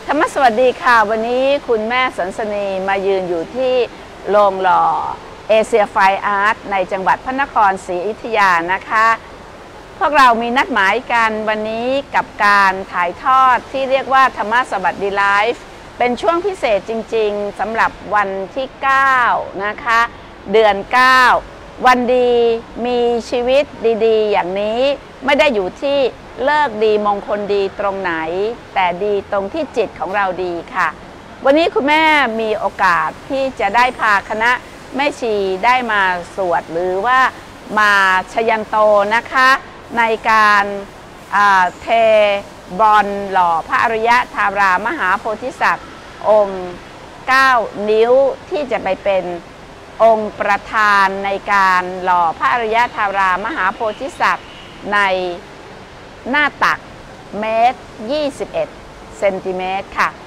ธรรมสวัสดีค่ะวันนี้คุณแม่สันสนีมายืนอยู่ที่โรงหล่อเอเชียไฟอาร์ตในจังหวัดพระนครศรีอยุธยานะคะพวกเรามีนัดหมายกันวันนี้กับการถ่ายทอดที่เรียกว่าธรรมสวัสดีไลฟ์เป็นช่วงพิเศษจริงๆสำหรับวันที่9นะคะเดือน9วันดีมีชีวิตดีๆอย่างนี้ไม่ได้อยู่ที่เลิกดีมงคลดีตรงไหนแต่ดีตรงที่จิตของเราดีค่ะวันนี้คุณแม่มีโอกาสที่จะได้พาคณะแม่ชีได้มาสวดหรือว่ามาชยันโตนะคะในการเทบรอนหล่อพระอริยธารามหาโพธิสัตว์องค์9นิ้วที่จะไปเป็นองค์ประธานในการหล่อพระอริยธารามหาโพธิสัตว์ในหน้าตักเมตร21เซนติเมตรค่ะ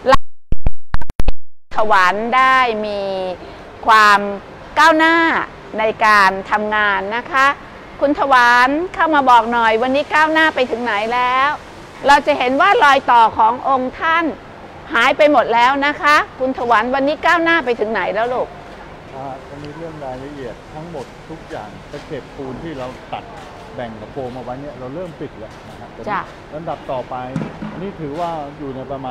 ถวารได้มีความก้าวหน้าในการทำงานนะคะคุณถวารเข้ามาบอกหน่อยวันนี้ก้าวหน้าไปถึงไหนแล้วเราจะเห็นว่ารอยต่อขององค์ท่านหายไปหมดแล้วนะคะคุณถวารวันนี้ก้าวหน้าไปถึงไหนแล้วลูกจะมีเรื่องรายละเอียดทั้งหมดทุกอย่างตะเข็บปูนที่เราตัดแบ่งกับโฟมเอาไว้เนี่ยเราเริ่มปิดแล้วนะครับลำดับต่อไปอันนี้ถือว่าอยู่ในประมาณ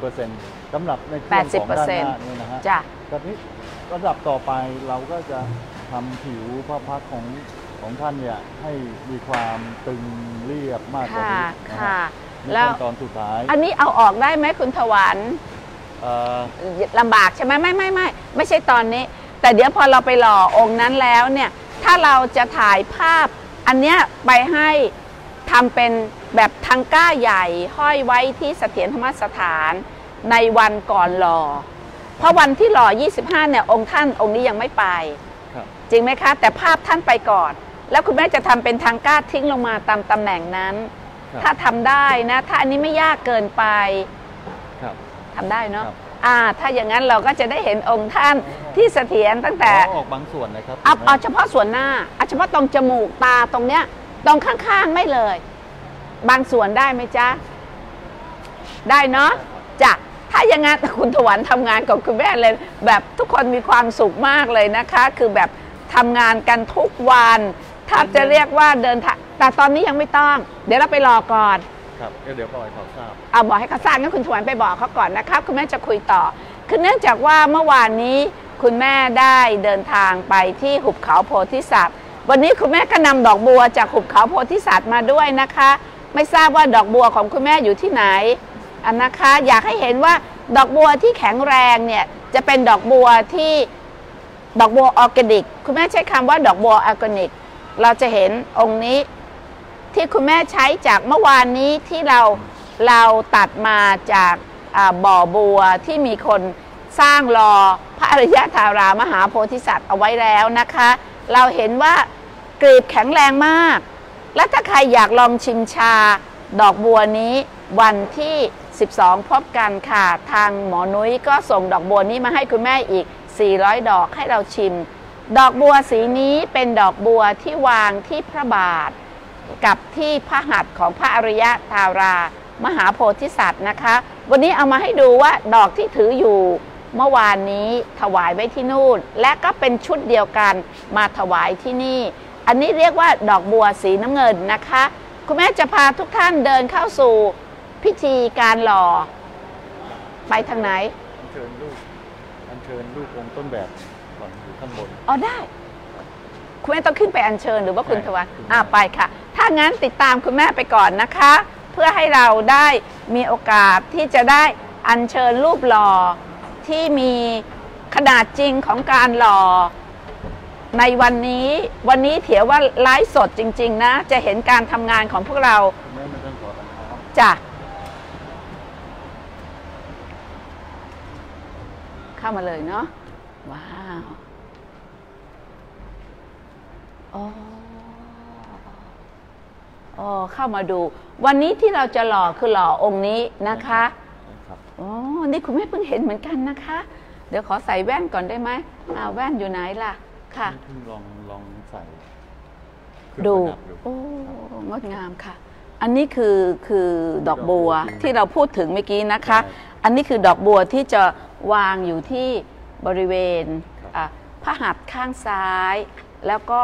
80% สำหรับในช่วงของด้านหน้านี่นะฮะตอนนี้ระดับต่อไปเราก็จะทำผิวพระพักตร์ของท่านเนี่ยให้มีความตึงเรียบมากกว่านี้ค่ะแล้วตอนสุดท้ายอันนี้เอาออกได้ไหมคุณถวารลำบากใช่ไหมไม่ใช่ตอนนี้แต่เดี๋ยวพอเราไปหล่อองค์นั้นแล้วเนี่ยถ้าเราจะถ่ายภาพอันเนี้ยไปให้ทำเป็นแบบทังก้าใหญ่ห้อยไว้ที่เสถียรธรรมสถานในวันก่อนหล่อเพราะวันที่หล่อ25เนี่ยองค์ท่านองค์นี้ยังไม่ไปจริงไหมคะแต่ภาพท่านไปก่อนแล้วคุณแม่จะทำเป็นทังก้าทิ้งลงมาตามตำแหน่งนั้นถ้าทำได้นะถ้าอันนี้ไม่ยากเกินไปทำได้เนาะถ้าอย่างนั้นเราก็จะได้เห็นองค์ท่านที่เสถียรตั้งแต่ออกบางส่วนนะครับเอาเฉพาะส่วนหน้าเอาเฉพาะตรงจมูกตาตรงเนี้ยตรงข้างๆไม่เลยบางส่วนได้ไหมจ๊ะได้เนาะจ้ะถ้าอย่างนั้นคุณถวารทำงานกับคุณแม่เลยแบบทุกคนมีความสุขมากเลยนะคะคือแบบทำงานกันทุกวันถ้าจะเรียกว่าเดินทางแต่ตอนนี้ยังไม่ต้องเดี๋ยวเราไปรอก่อนครับเดี๋ยวบอกให้เขาทราบบอกให้เขาทราบงั้นคุณถวารไปบอกเขาก่อนนะครับคุณแม่จะคุยต่อคือเนื่องจากว่าเมื่อวานนี้คุณแม่ได้เดินทางไปที่หุบเขาโพธิสัตว์วันนี้คุณแม่ก็นำดอกบัวจากหุบเขาโพธิสัตว์มาด้วยนะคะไม่ทราบว่าดอกบัวของคุณแม่อยู่ที่ไหนนะคะอยากให้เห็นว่าดอกบัวที่แข็งแรงเนี่ยจะเป็นดอกบัวที่ดอกบัวออร์แกนิกคุณแม่ใช้คำว่าดอกบัวออร์แกนิกเราจะเห็นองค์นี้ที่คุณแม่ใช้จากเมื่อวานนี้ที่เราตัดมาจากบ่อบัวที่มีคนสร้างรอพระอริยธารามหาโพธิสัตว์เอาไว้แล้วนะคะเราเห็นว่ากลีบแข็งแรงมากและถ้าใครอยากลองชิมชาดอกบัวนี้วันที่12พบกันค่ะทางหมอนุ้ยก็ส่งดอกบัวนี้มาให้คุณแม่อีก400ดอกให้เราชิมดอกบัวสีนี้เป็นดอกบัวที่วางที่พระบาทกับที่พระหัตถ์ของพระอริยธารามหาโพธิสัตว์นะคะวันนี้เอามาให้ดูว่าดอกที่ถืออยู่เมื่อวานนี้ถวายไว้ที่นู่นและก็เป็นชุดเดียวกันมาถวายที่นี่อันนี้เรียกว่าดอกบัวสีน้ำเงินนะคะคุณแม่จะพาทุกท่านเดินเข้าสู่พิธีการหล่อไปทางไหนอัญเชิญลูกองค์ต้นแบบก่อนอยู่ข้างบนได้คุณแม่ต้องขึ้นไปอัญเชิญหรือว่าคุณถวารไปค่ะถ้างั้นติดตามคุณแม่ไปก่อนนะคะเพื่อให้เราได้มีโอกาสที่จะได้อัญเชิญรูปหล่อที่มีขนาดจริงของการหล่อในวันนี้เถียวว่าไลฟ์สดจริงๆนะจะเห็นการทำงานของพวกเราจ้ะเข้ามาเลยเนาะว้าวเข้ามาดูวันนี้ที่เราจะหล่อคือหล่อองค์นี้นะคะนี่คุณแม่เพิ่งเห็นเหมือนกันนะคะเดี๋ยวขอใส่แว่นก่อนได้ไหมแว่นอยู่ไหนล่ะค่ะลองใส่ดูงดงามค่ะอันนี้คือดอกบัวที่เราพูดถึงเมื่อกี้นะคะใช่อันนี้คือดอกบัวที่จะวางอยู่ที่บริเวณพระหัตถ์ข้างซ้าย แล้วก็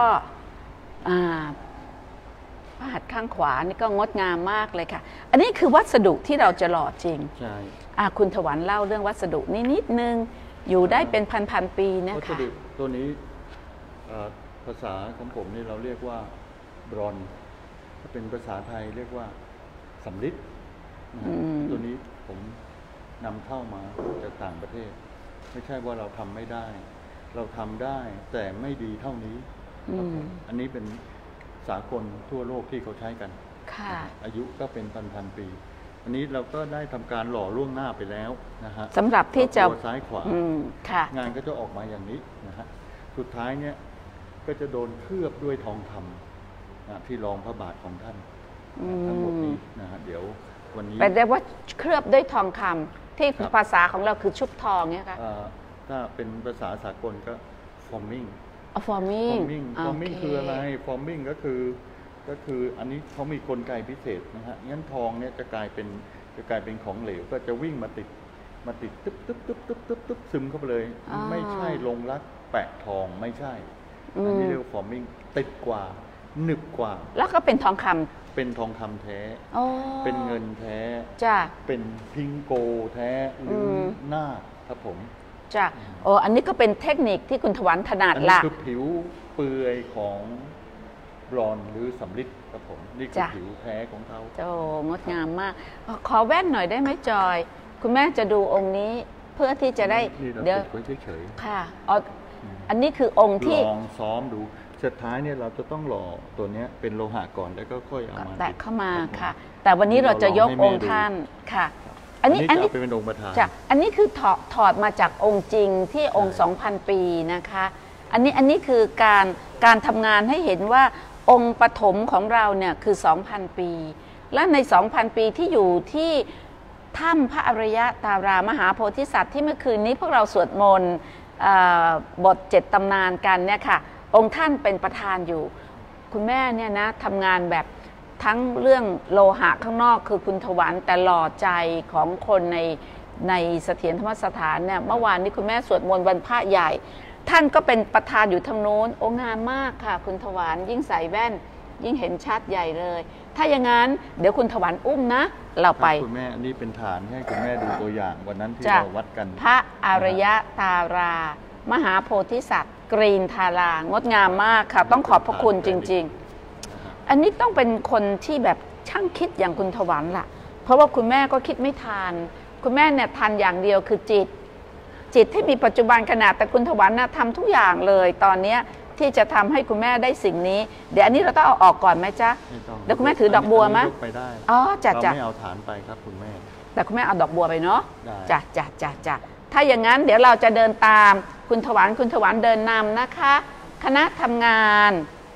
พระหัตถ์ข้างขวานี่ก็งดงามมากเลยค่ะ อันนี้คือวัสดุที่เราจะหล่อจริงใช่คุณถวันเล่าเรื่องวัสดุนิดนึงอยู่ได้เป็นพันปีนะวัสคะดุตัวนี้ภาษาของผมนี่เราเรียกว่าบรอนซ์ถ้าเป็นภาษาไทยเรียกว่าสำริดนะฮะตัวนี้ผมนำเข้ามาจากต่างประเทศ ไม่ใช่ว่าเราทำไม่ได้ เราทำได้แต่ไม่ดีเท่านี้ครับผมอันนี้เป็นสากลทั่วโลกที่เขาใช้กันค่ะอายุก็เป็นพันปี อันนี้เราก็ได้ทำการหล่อล่วงหน้าไปแล้วนะฮะสำหรับที่จะตัวซ้ายขวาค่ะงานก็จะออกมาอย่างนี้นะฮะ สุดท้ายเนี่ยก็จะโดนเคลือบด้วยทองคำนะที่รองพระบาทของท่านทั้งหมดนี้นะฮะเดี๋ยววันนี้แปลว่าเคลือบด้วยทองคำที่ภาษาของเราคือชุบทองเนี่ยค่ะถ้าเป็นภาษาสากลก็ forming forming forming คืออะไร forming ก็คืออันนี้เขามีกลไกพิเศษนะฮะงั้นทองเนี่ยจะกลายเป็นของเหลวก็จะวิ่งมาติดตึ๊บซึมเข้าไปเลย ไม่ใช่ลงรักแปะทองไม่ใช่อันนี้เรียกว่า forming ติดกว่าหนึบกว่าแล้วก็เป็นทองคำเป็นทองคำแท้ เป็นเงินแท้จ้ะเป็นพิงโกแท้หรือหน้าครับผมจ้ะอันนี้ก็เป็นเทคนิคที่คุณถวันถนัดอันละนี้คือผิวเปื่อยของบรอนซ์หรือสำริดครับผมนี่คือผิวแท้ของเขางดงามมาก ขอแว่นหน่อยได้ไหมจอย คุณแม่จะดูองค์นี้เพื่อที่จะได้เดี๋ยวเฉยๆค่ะอันนี้คือองค์ที่ลองซ้อมดูสุดท้ายเนี่ยเราจะต้องหล่อตัวนี้เป็นโลหะก่อนแล้วก็ค่อยเอามาแตะเข้ามาค่ะ แต่วันนี้เราจะยกองค์ท่านค่ะ อันนี้เป็นองค์ประธานจ้ะอันนี้คือถอดมาจากองค์จริงที่องค์ 2,000 ปีนะคะอันนี้คือการทำงานให้เห็นว่าองค์ปฐมของเราเนี่ยคือ 2,000 ปี และใน 2,000 ปีที่อยู่ที่ถ้ำพระอริยตารามหาโพธิสัตว์ที่เมื่อคืนนี้พวกเราสวดมนต์บท7ตำนานกันเนี่ยค่ะองค์ท่านเป็นประธานอยู่คุณแม่เนี่ยนะทำงานแบบทั้งเรื่องโลหะข้างนอกคือคุณถวันแต่หล่อใจของคนในเสถียรธรรมสถานเนี่ยเมื่อวานนี้คุณแม่สวดมนต์วันพระใหญ่ท่านก็เป็นประธานอยู่ทางโน้นโอ้งามมากค่ะคุณถวันยิ่งใส่แว่นยิ่งเห็นชัดใหญ่เลยถ้าอย่างนั้นเดี๋ยวคุณถวันอุ้มนะเราไปคุณแม่อันนี้เป็นฐานให้คุณแม่ดูตัวอย่างวันนั้นที่เราวัดกันพระอริยตารามหาโพธิสัตว์กรีนทารางดงามมากค่ะต้องขอบพระคุณจริงๆอันนี้ต้องเป็นคนที่แบบช่างคิดอย่างคุณถวันล่ะเพราะว่าคุณแม่ก็คิดไม่ทันคุณแม่เนี่ยทันอย่างเดียวคือจิตที่มีปัจจุบันขนาดแต่คุณถวันนะทำทุกอย่างเลยตอนนี้ที่จะทำให้คุณแม่ได้สิ่งนี้เดี๋ยวอันนี้เราต้องเอาออกก่อนไหมจ๊ะเดี๋ยวคุณแม่ถือดอกบัวไหมไปได้จ้ะเราไม่เอาฐานไปครับคุณแม่แต่คุณแม่เอาดอกบัวไปเนาะจ้ะถ้าอย่างนั้นเดี๋ยวเราจะเดินตามคุณถวันเดินนำนะคะคณะทำงาน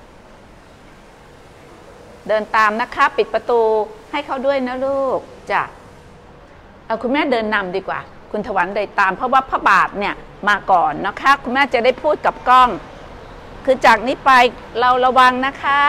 เดินตามนะคะปิดประตูให้เขาด้วยนะลูกจ้ะคุณแม่เดินนำดีกว่าคุณถวันเดินตามเพราะว่าพระบาทเนี่ยมาก่อนนะคะคุณแม่จะได้พูดกับกล้องคือจากนี้ไปเราระวังนะคะ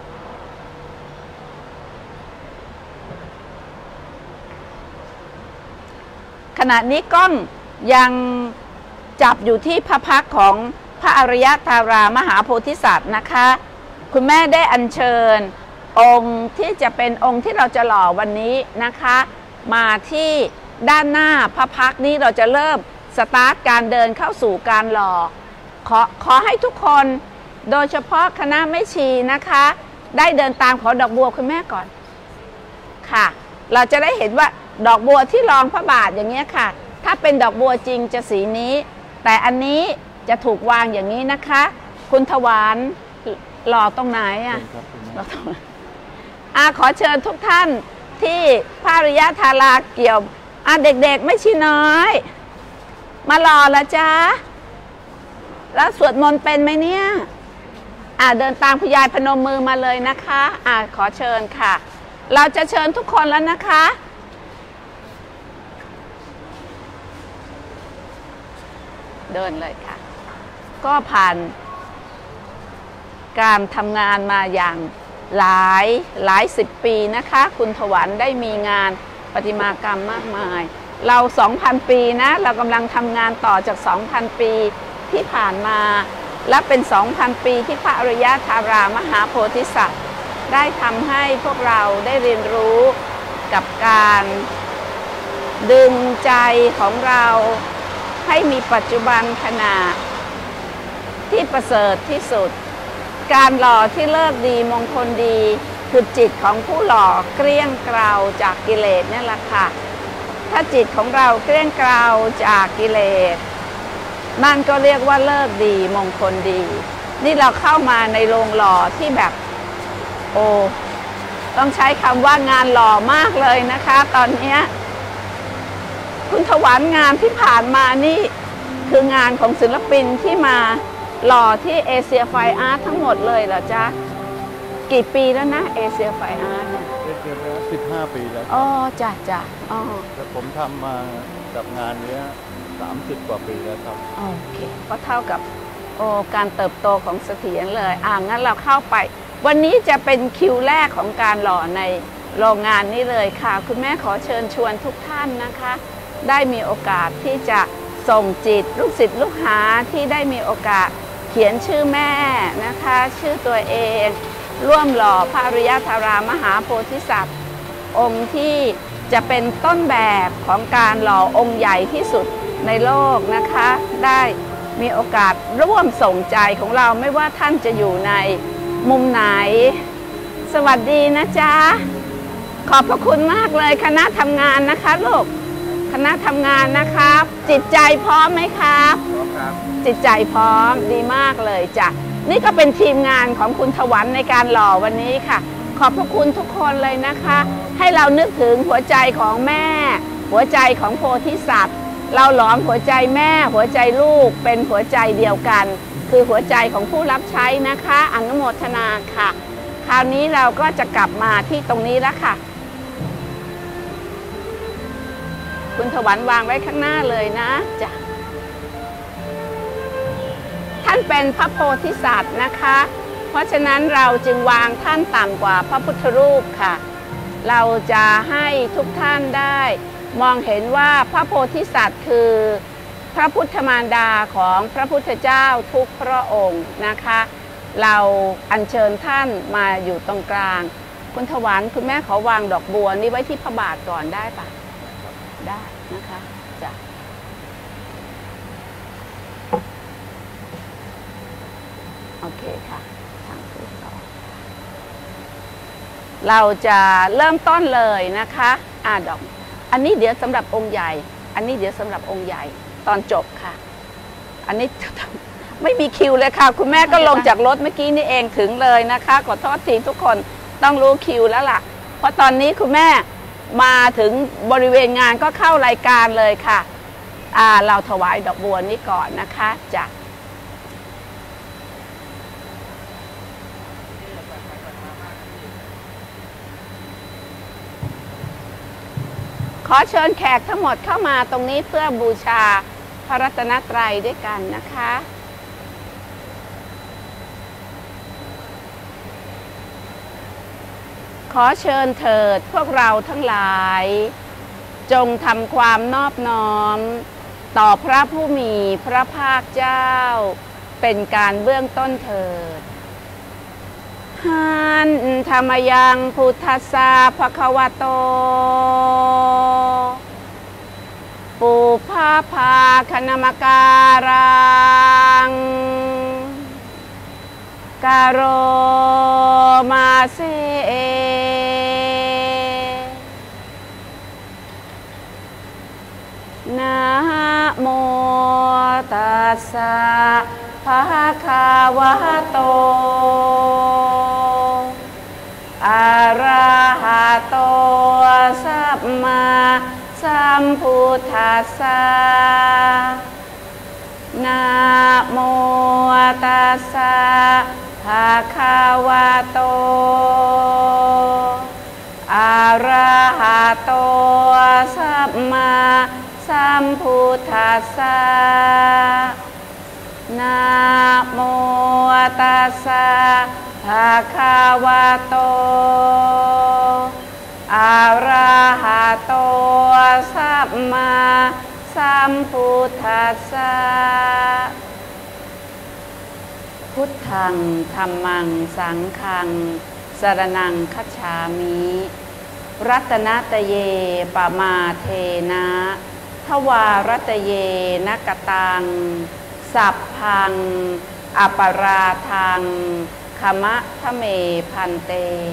ขณะนี้กล้องยังจับอยู่ที่พระพักตร์ของพระอริยตารามหาโพธิสัตว์นะคะคุณแม่ได้อัญเชิญองค์ที่จะเป็นองค์ที่เราจะหล่อวันนี้นะคะมาที่ด้านหน้าพระพักตร์นี้เราจะเริ่มสตาร์ทการเดินเข้าสู่การหล่อขอให้ทุกคนโดยเฉพาะคณะแม่ชีนะคะได้เดินตามขอดอกบัวคุณแม่ก่อนค่ะเราจะได้เห็นว่าดอกบัวที่รองพระบาทอย่างเงี้ยค่ะถ้าเป็นดอกบัวจริงจะสีนี้แต่อันนี้จะถูกวางอย่างนี้นะคะคุณถวันหล่อตรงไหนหล่อตรงไหนขอเชิญทุกท่านที่พระอริยธาราเกี่ยวเด็กๆไม่ชี้น้อยมาหล่อละจ้าแล้วสวดมนต์เป็นไหมเนี่ยเดินตามคุณยายพนมมือมาเลยนะคะขอเชิญค่ะเราจะเชิญทุกคนแล้วนะคะเดินเลยค่ะก็ผ่านการทำงานมาอย่างหลายสิบปีนะคะคุณถวันได้มีงานประติมากรรมมากมายเรา 2,000 ปีนะเรากำลังทำงานต่อจาก 2,000 ปีที่ผ่านมาและเป็น 2,000 ปีที่พระอริยธารามหาโพธิสัตว์ได้ทำให้พวกเราได้เรียนรู้กับการดึงใจของเราให้มีปัจจุบันขณะที่ประเสริฐที่สุดการหล่อที่เลิศดีมงคลดีคือจิตของผู้หล่อเกลี้ยงเกลาจากกิเลสนี่แหละค่ะถ้าจิตของเราเกลี้ยงเกลาจากกิเลสนั่นก็เรียกว่าเลิศดีมงคลดีนี่เราเข้ามาในโรงหล่อที่แบบโอ้ต้องใช้คำว่างานหล่อมากเลยนะคะตอนนี้คุณถวันงานที่ผ่านมานี่คืองานของศิลปินที่มาหล่อที่เอเชียไฟอาร์ตทั้งหมดเลยเหรอจ๊ะกี่ปีแล้วนะเอเชียไฟอาร์ตเนี่ย 15 ปีแล้วอ๋อจ้ะจ้ะอ๋อแต่ผมทำมากับงานนี้30 กว่าปีแล้วครับโอเคก็เท่ากับการเติบโตของเสถียรเลยงั้นเราเข้าไปวันนี้จะเป็นคิวแรกของการหล่อในโรงงานนี้เลยค่ะคุณแม่ขอเชิญชวนทุกท่านนะคะได้มีโอกาสที่จะส่งจิตลูกศิษย์ลูกหาที่ได้มีโอกาสเขียนชื่อแม่นะคะชื่อตัวเองร่วมหล่อพระอริยธารามหาโพธิสัตว์องค์ที่จะเป็นต้นแบบของการหล่อองค์ใหญ่ที่สุดในโลกนะคะได้มีโอกาสร่วมส่งใจของเราไม่ว่าท่านจะอยู่ในมุมไหนสวัสดีนะจ๊ะขอบพระคุณมากเลยคณะทำงานนะคะลูกคณะทำงานนะครับจิตใจพร้อมไหมครับพร้อมครับจิตใจพร้อมดีมากเลยจ้ะนี่ก็เป็นทีมงานของคุณถวันในการหล่อวันนี้ค่ะขอบพระคุณทุกคนเลยนะคะให้เรานึกถึงหัวใจของแม่หัวใจของโพธิสัตว์เราหลอมหัวใจแม่หัวใจลูกเป็นหัวใจเดียวกันคือหัวใจของผู้รับใช้นะคะอนุโมทนาค่ะคราวนี้เราก็จะกลับมาที่ตรงนี้แล้วค่ะคุณถวันวางไว้ข้างหน้าเลยนะจ้ะท่านเป็นพระโพธิสัตว์นะคะเพราะฉะนั้นเราจึงวางท่านต่ำกว่าพระพุทธรูปค่ะเราจะให้ทุกท่านได้มองเห็นว่าพระโพธิสัตว์คือพระพุทธมารดาของพระพุทธเจ้าทุกพระองค์นะคะเราอัญเชิญท่านมาอยู่ตรงกลางคุณถวันคุณแม่ขอวางดอกบัวนี้ไว้ที่พระบาทก่อนได้ปะได้นะคะจ้ะโอเคค่ะทางที่สองเราจะเริ่มต้นเลยนะคะดอกอันนี้เดี๋ยวสำหรับองค์ใหญ่อันนี้เดี๋ยวสำหรับองค์ใหญ่ตอนจบค่ะอันนี้ไม่มีคิวเลยค่ะคุณแม่ก็ลงจากรถเมื่อกี้นี่เองถึงเลยนะคะขอโทษทีทุกคนต้องรู้คิวแล้วล่ะเพราะตอนนี้คุณแม่มาถึงบริเวณงานก็เข้ารายการเลยค่ะเราถวายดอกบัวนี้ก่อนนะคะจ้ะขอเชิญแขกทั้งหมดเข้ามาตรงนี้เพื่อบูชาพระรัตนตรัยด้วยกันนะคะขอเชิญเถิดพวกเราทั้งหลายจงทำความนอบน้อมต่อพระผู้มีพระภาคเจ้าเป็นการเบื้องต้นเถิดหันธรรมยังพุทธัสสะภควโตปุพพาภาคณมการังกาโรมาเสนะโมตัสสะภะคะวะโตอะระหะโตสัมมาสัมพุทธัสสะนะโมตัสสะภะคะวะโตอะระหะโตสัมมาสัมพุทธัสสะนะโมตัสสะภภะคะวะโตอะระหะโตสัมมาสัมพุทธัสสะพุทธังธัมมังสังฆังสรณังคัจฉามิรัตนตเยปมาเทนะทวารัตเยนกตังสัพพังอปราทังขมะทะเมพันเต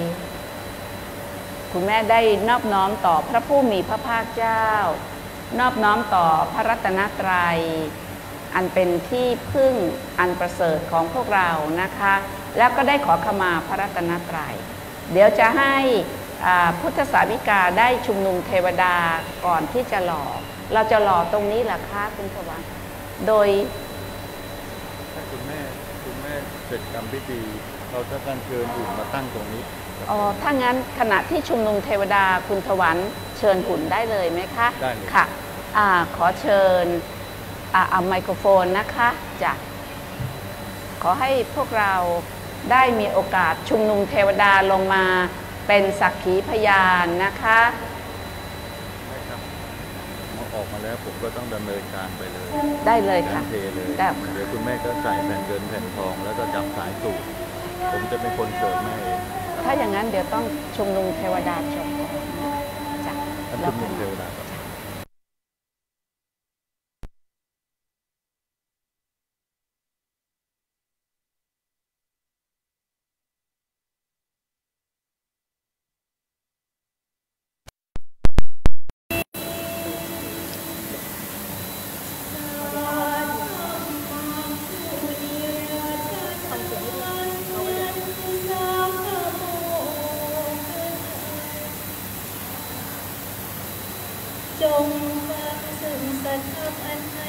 คุณแม่ได้นอบน้อมต่อพระผู้มีพระภาคเจ้านอบน้อมต่อพระรัตนตรัยอันเป็นที่พึ่งอันประเสริฐของพวกเรานะคะแล้วก็ได้ขอขมาพระรัตนตรัยเดี๋ยวจะให้พุทธสาวิกาได้ชุมนุมเทวดาก่อนที่จะหล่อเราจะหล่อตรงนี้เหรอคะคุณสวัสดิ์โดยถ้าคุณแม่เสร็จกรรมพิธีเราจะการเชิญหุ่นมาตั้งตรงนี้อ๋อถ้างั้นขณะที่ชุมนุมเทวดาคุณถวันเชิญหุ่นได้เลยไหมคะได้เลยค่ะขอเชิญเอาไมโครโฟนนะคะจะขอให้พวกเราได้มีโอกาสชุมนุมเทวดาลงมาเป็นสักขีพยานนะคะได้ครับออกมาแล้วผมก็ต้องดำเนินการไปเลยได้เลยค่ะเทเลยเดี๋ยวคุณแม่ก็ใส่แผ่นเงินแผ่นทองแล้วก็จับสายสูบผมจะเป็นคนเชิญแม่เองถ้าอย่างนั้นเดี๋ยวต้องชุมนุมเทวดาจบจ้ะชุมนุมเทวดาจงฟังซึ่งสัจธรรมอันให้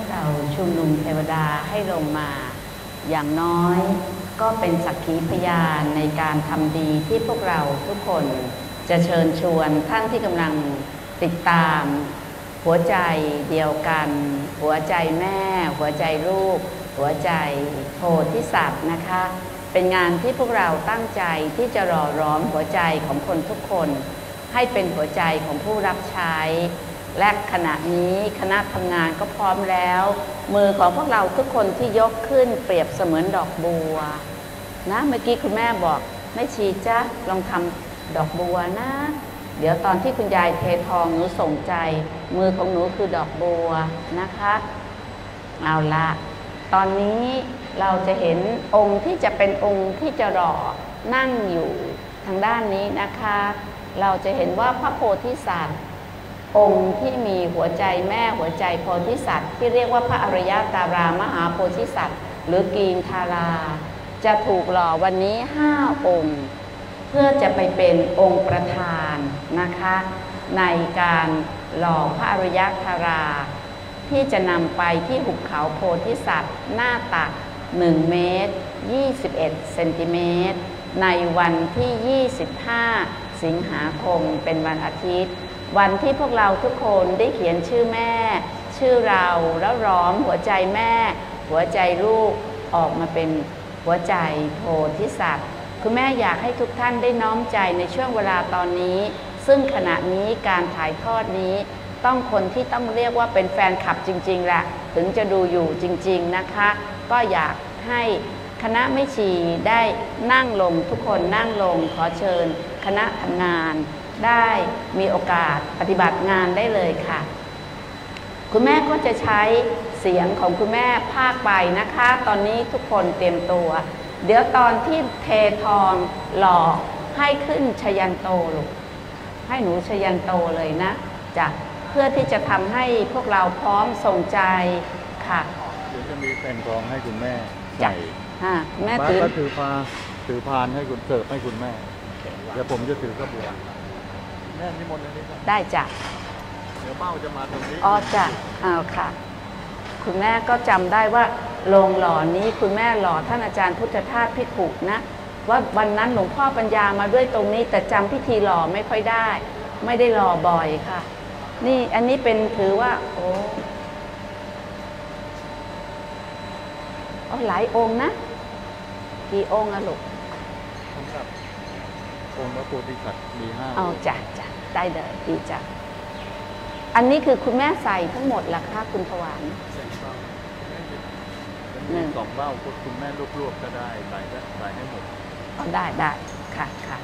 เราชุมนุมเทวดาให้ลงมาอย่างน้อยก็เป็นสักขีพยานในการทำดีที่พวกเราทุกคนจะเชิญชวนท่านที่กำลังติดตามหัวใจเดียวกันหัวใจแม่หัวใจลูกหัวใจโพธิสัตว์นะคะเป็นงานที่พวกเราตั้งใจที่จะหล่อล้อมหัวใจของคนทุกคนให้เป็นหัวใจของผู้รับใช้และขณะนี้คณะทำงานก็พร้อมแล้วมือของพวกเราทุกคนที่ยกขึ้นเปรียบเสมือนดอกบัวนะเมื่อกี้คุณแม่บอกไม่ชีจ้ะลองทำดอกบัวนะเดี๋ยวตอนที่คุณยายเททองหนูส่งใจมือของหนูคือดอกบัวนะคะเอาละตอนนี้เราจะเห็นองค์ที่จะเป็นองค์ที่จะหล่อนั่งอยู่ทางด้านนี้นะคะเราจะเห็นว่าพระโพธิสัตว์องค์ที่มีหัวใจแม่หัวใจโพธิสัตว์ที่เรียกว่าพระอริยตารามหาโพธิสัตว์หรือกีนทาราจะถูกหล่อวันนี้5องค์เพื่อจะไปเป็นองค์ประธานนะคะในการหล่อพระอริยธาราที่จะนำไปที่หุบเขาโพธิสัตว์หน้าตัก1 เมตร 21 เซนติเมตรในวันที่ 25 สิงหาคมเป็นวันอาทิตย์วันที่พวกเราทุกคนได้เขียนชื่อแม่ชื่อเราแล้วล้อมหัวใจแม่หัวใจลูกออกมาเป็นหัวใจโพธิสัตว์คุณแม่อยากให้ทุกท่านได้น้อมใจในช่วงเวลาตอนนี้ซึ่งขณะนี้การถ่ายทอดนี้ต้องคนที่ต้องเรียกว่าเป็นแฟนคลับจริงๆแหละถึงจะดูอยู่จริงๆนะคะก็อยากให้คณะแม่ชีได้นั่งลงทุกคนนั่งลงขอเชิญคณะทำงานได้มีโอกาสปฏิบัติงานได้เลยค่ะคุณแม่ก็จะใช้เสียงของคุณแม่พากไปนะคะตอนนี้ทุกคนเตรียมตัวเดี๋ยวตอนที่เททองหล่อให้ขึ้นชยันโตลูกให้หนูชยันโตเลยนะจ้ะเพื่อที่จะทำให้พวกเราพร้อมส่งใจค่ะเดี๋ยวจะมีแผ่นรองให้คุณแม่ใส่แม่ถือพานให้คุณเสิร์ฟให้คุณแม่เดี๋ยวผมจะถือกระบวยแม่นิมนต์อันนี้ครับได้จ้ะเดี๋ยวเป้าจะมาตรงนี้อ๋อจ้ะเอาค่ะคุณแม่ก็จำได้ว่าโรงหล่อนี้คุณแม่หล่อท่านอาจารย์พุทธทาสพิขุนะว่าวันนั้นหลวงพ่อปัญญามาด้วยตรงนี้แต่จำพิธีหล่อไม่ค่อยได้ไม่ได้หล่อบ่อยค่ะนี่อันนี้เป็นถือว่าโอ้หลายองค์นะกี่องค์อะลูกสำหรับองค์พระโพธิสัตว์มี5 เอาจ้ะได้เลยดีจ้ะอันนี้คือคุณแม่ใส่ทั้งหมดล่ะคะคุณถวาย 2 เบ้าคุณแม่รวบๆก็ได้ใส่ให้หมดได้ค่ะ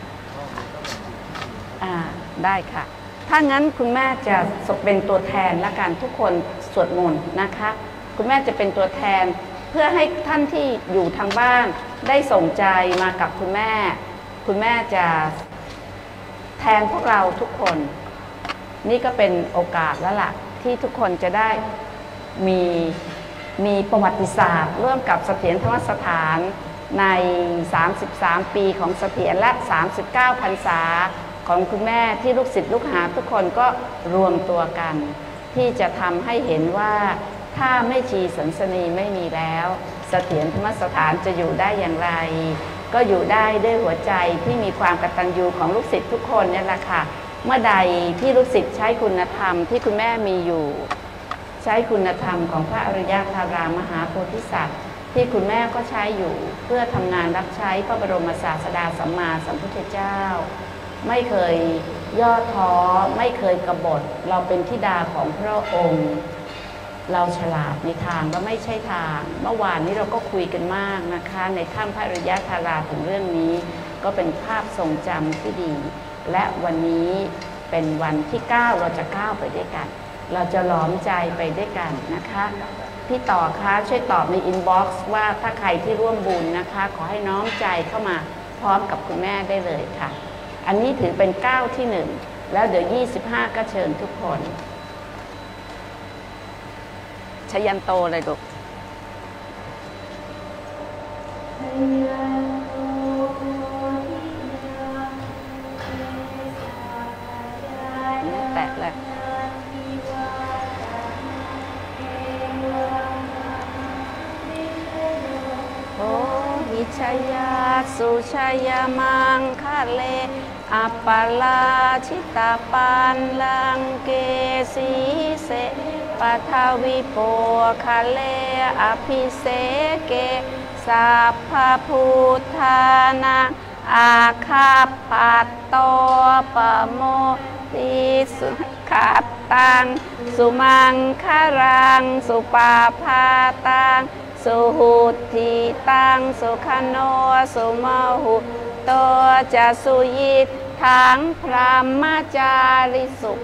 ได้ค่ะถ้างั้นคุณแม่จะเป็นตัวแทนและกันทุกคนสวดมนต์นะคะคุณแม่จะเป็นตัวแทนเพื่อให้ท่านที่อยู่ทางบ้านได้ส่งใจมากับคุณแม่จะแทนพวกเราทุกคนนี่ก็เป็นโอกาสแล้วล่ะที่ทุกคนจะได้มีประวัติศาสตร์ร่วมกับเสถียรธรรมสถานใน33 ปีของเสถียรและ39 พรรษาของคุณแม่ที่ลูกศิษย์ลูกหาทุกคนก็รวมตัวกันที่จะทำให้เห็นว่าถ้าแม่ชีสันสนีไม่มีแล้วเสถียรธรรมสถานจะอยู่ได้อย่างไรก็อยู่ได้ด้วยหัวใจที่มีความกตัญญูของลูกศิษย์ทุกคนนี่แหละค่ะเมื่อใดที่ลูกศิษย์ใช้คุณธรรมที่คุณแม่มีอยู่ใช้คุณธรรมของพระอริยธารามหาโพธิสัตว์ที่คุณแม่ก็ใช้อยู่เพื่อทำงานรับใช้พระบรมศาสดาสัมมาสัมพุทธเจ้าไม่เคยย่อท้อไม่เคยกบฏเราเป็นธิดาของพระองค์เราฉลาดในทางก็ไม่ใช่ทางเมื่อวานนี้เราก็คุยกันมากนะคะในถ้ำพระอริยธาราถึงเรื่องนี้ก็เป็นภาพทรงจำที่ดีและวันนี้เป็นวันที่9เราจะก้าวไปด้วยกันเราจะล้อมใจไปด้วยกันนะคะพี่ต่อคะช่วยตอบในอินบ็อกซ์ว่าถ้าใครที่ร่วมบุญนะคะขอให้น้อมใจเข้ามาพร้อมกับคุณแม่ได้เลยค่ะอันนี้ถือเป็นก้าวที่1แล้วเดี๋ยว25ก็เชิญทุกคนชยันโตเลยลูกแตะเลยสุชยมังคะเลอัปปลาชิตาปันลังเกสีเสปัทวิโปคะเลอภิเสเกสัพพพุทธานังอาคาปัตโตปโมติสุขัตตังสุมังคารังสุปาพาตังสุหุติตังสุขโนสุมหุโตจะสุยิทังพรหมจาริสุ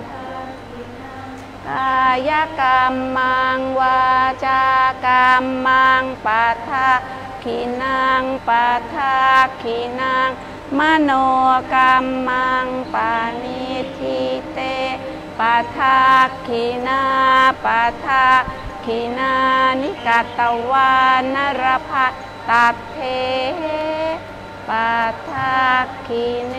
กายกรรมังวาจากรรมังปัฏฐาขินังปัฏฐาขินังมโนกรรมังปานิทิเตปัฏฐาขินาปัฏฐาขินานิกัตตวานรภะตัตเถปัฏฐาขิเน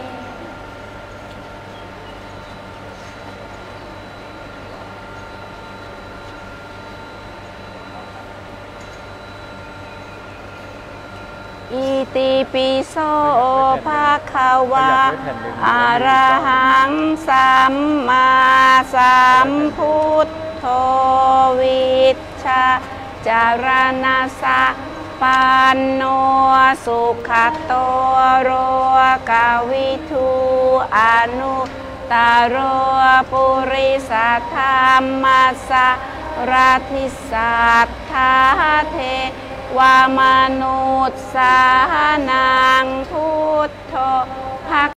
อิติปิโสภะคะวะอะระหังสัมมาสัมพุทโธวิชชาจารณะสะปันโนสุขโตโรกาวิทูอนุตตโรปุริสธรรมสะราธิสัทธาเทวามนุษย์สานังพุทโธภ